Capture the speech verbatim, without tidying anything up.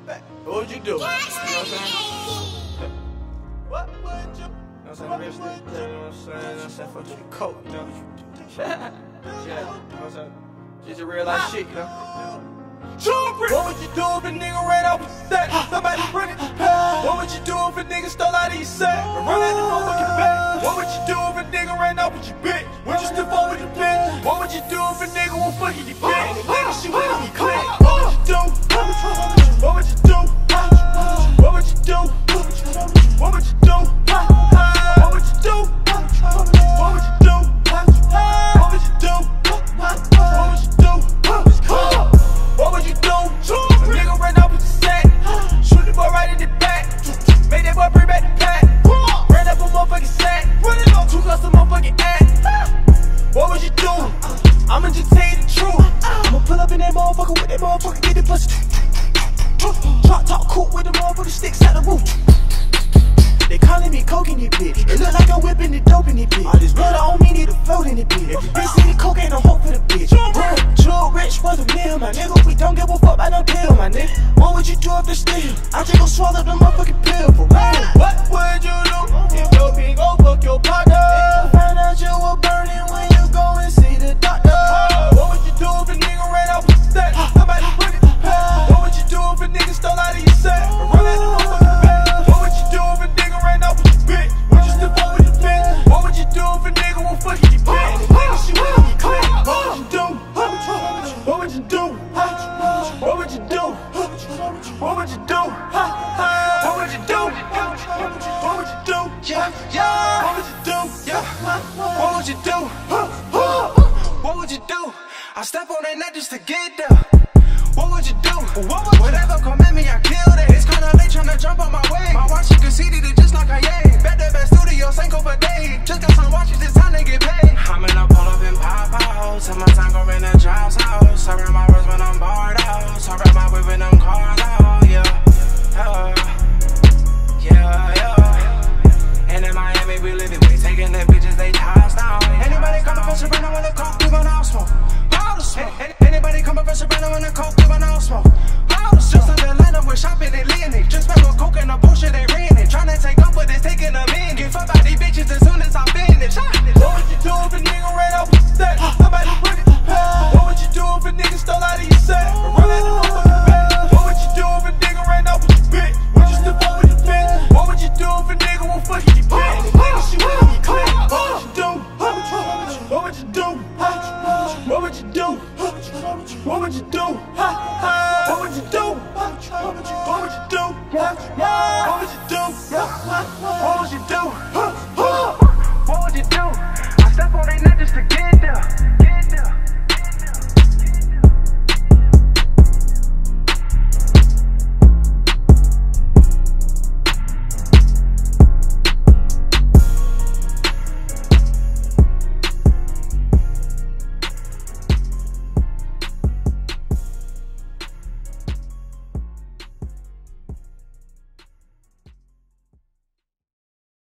back. What would you do? You know what I'm saying? What would you? You know what I'm saying? The rest of the day, you know what I'm saying? I'm saying, fuck you, the coat, you know? Yeah, you know what I'm saying? Just a real life shit, you know? What would you do if a nigga ran off with the set? Somebody bring it back. What would you do if a nigga stole out of your set? Run out the motherfucking back. What would you do if a nigga ran off with your bitch? Would you still fuck with your bitch? What would you do if a nigga won't fuck your bitch? Nigga, she wouldn't be clean. What would you do? What would you do? What would you do? What would you do? What would you do? What would you do? What would you do? What would you do? What would you do? A nigga ran off with the set. Shoot the boy right in the back. Made that boy bring back the pack. Ran up a motherfucking sack. Two guns a motherfucking act. What would you do? I'ma just tell you the truth. I'ma pull up in that motherfucker with that motherfucker, get it pussy. Drop top cool with the motherfucking sticks out the roof. They calling me coke in this bitch. It look like I'm whipping the dope in this bitch. All this water on me need to float in this bitch. If you bitch see the coke, ain't no hope for the bitch. True rich was a meal, my nigga. We don't give a fuck about no deal, my nigga. What would you do if they steal? I just gon' swallow the motherfucking pill for real. What would you do if your pig gon' fuck your partner? Find out you were burning when you go and see the doctor. What would you do if a nigga ran off with the set? Somebody bring it back. What would you do if a nigga stole out of your set? Run out the motherfucking back. What would you do if a nigga ran off with your bitch? Would you still fuck with your bitch? What would you do if a nigga won't fuck your bitch? Nigga, she wouldn't be clean. What would you do? What would you do? What would you do? What would you do? What would you do? What would you do? Yeah, yeah. What would you do? Yeah. What would you do? What would you do? I step on that net just to get there. What would you do? What would Whatever come at me, I kill it. It's kinda late tryna jump on my way. My watch, you can see it just like a yay. Bet the best studio, Sanko for day. Just got some watches, it's time to get paid. I'm in a pull up in Pop House. Till my time go in the child's house. I ride my words when I'm barred out. I ride my whip when I'm cars out. Yeah, yeah, yeah, yeah. And in Miami, we live it. We taking the bitches, they ties down. Anybody come up and surrender when the coke, we gon' out smoke. All the smoke. Anybody come up and surrender when the coke, we gon' out smoke. Just under Atlanta, we're shopping and leaning it. Just spent on coke and a bullshit, they ran it. Tryna take up, but it's taking a minute. Get fucked by these bitches as soon as I finish. What would you do if a nigga ran off with the set? Somebody bring it back. What would you do if a nigga stole out of your set? Run out the motherfucking back. What would you do if a nigga ran off with your bitch? Would you still fuck with your bitch? What would you do if a nigga won't fuck your bitch? Nigga, she wouldn't be clean. What would you do? What would you do? What would you do? What would you do? What would you do? What would you do? What would you do? What would you do? What would you do? I step on that net just to get there.